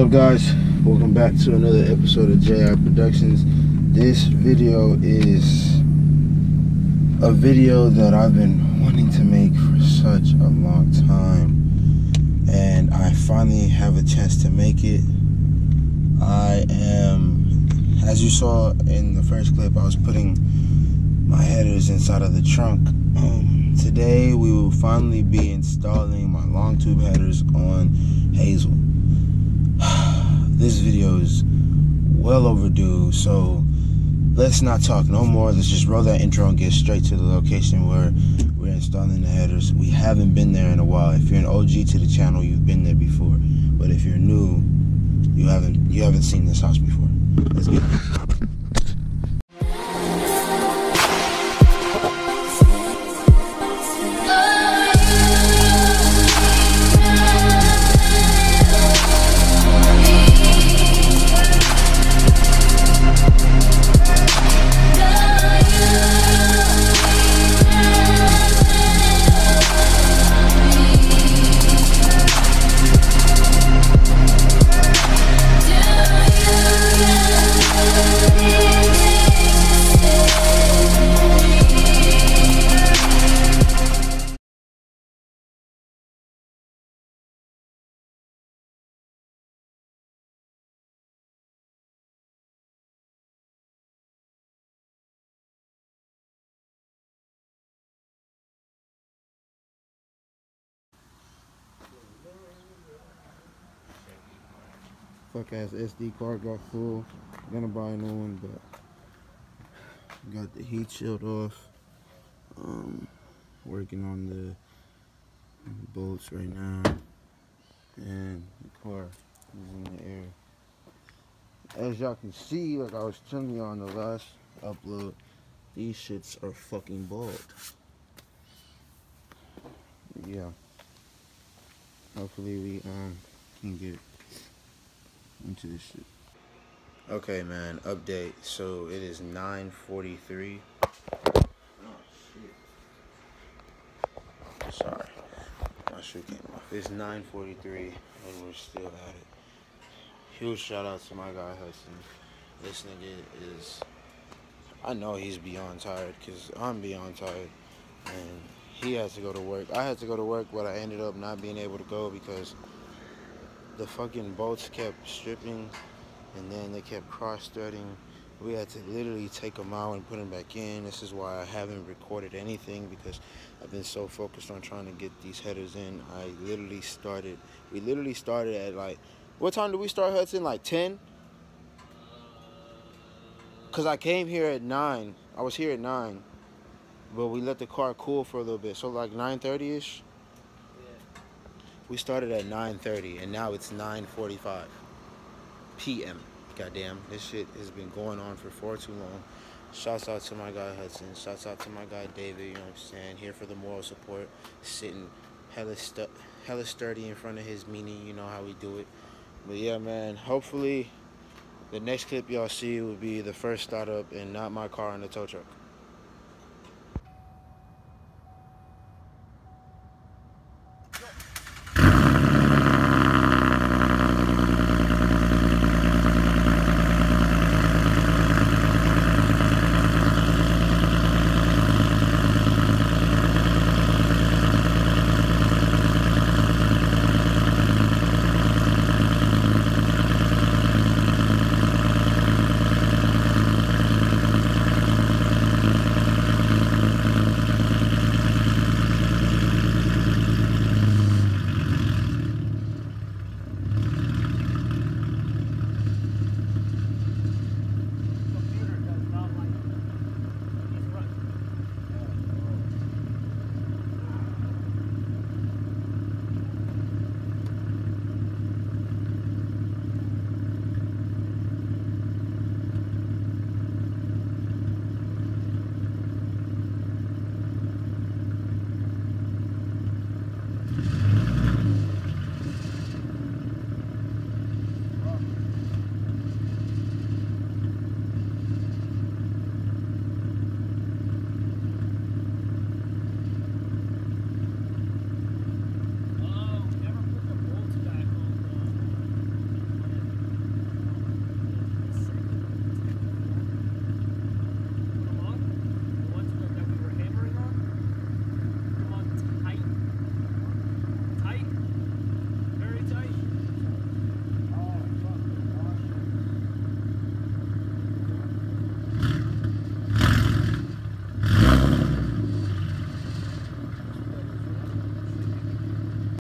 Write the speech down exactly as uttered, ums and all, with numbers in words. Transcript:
up, guys? Welcome back to another episode of J I Productions. This video is a video that I've been wanting to make for such a long time, and I finally have a chance to make it. I am, as you saw in the first clip, I was putting my headers inside of the trunk. Um, today we will finally be installing my long tube headers on Hazel. This video is well overdue, so let's not talk no more. Let's just roll that intro and get straight to the location where we're installing the headers. We haven't been there in a while. If you're an O G to the channel, you've been there before, but if you're new, you haven't you haven't seen this house before. Let's get it. Fuck ass S D card got full. I'm gonna buy a new one, but got the heat shield off. Um, working on the bolts right now, and the car is in the air. As y'all can see, like I was telling you on the last upload, these shits are fucking bald. Yeah. Hopefully we um can get into this shit. Okay, man, update. So it is nine forty-three. Oh shit. Sorry, my shoe came off. It's nine forty-three and we're still at it. Huge shout out to my guy Hudson. This nigga is, I know he's beyond tired, because I'm beyond tired, and he has to go to work. I had to go to work, but I ended up not being able to go because the fucking bolts kept stripping, and then they kept cross-threading. We had to literally take them out and put them back in. This is why I haven't recorded anything, because I've been so focused on trying to get these headers in. I literally started, we literally started at like, what time did we start, Hudson? Like ten? Because I came here at nine. I was here at nine, but we let the car cool for a little bit. So like nine thirty-ish? We started at nine thirty, and now it's nine forty-five P M Goddamn, this shit has been going on for far too long. Shouts out to my guy Hudson. Shouts out to my guy David, you know what I'm saying? Here for the moral support. Sitting hella, stu hella sturdy in front of his meanie, you know how we do it. But yeah, man, hopefully the next clip y'all see will be the first startup and not my car in the tow truck.